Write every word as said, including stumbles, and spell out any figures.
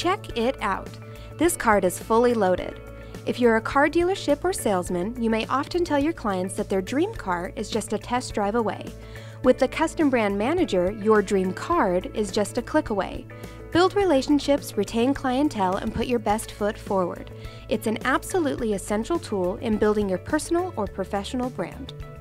Check it out. This card is fully loaded. If you're a car dealership or salesman, you may often tell your clients that their dream car is just a test drive away. With the Custom Brand Manager, your dream card is just a click away. Build relationships, retain clientele, and put your best foot forward. It's an absolutely essential tool in building your personal or professional brand.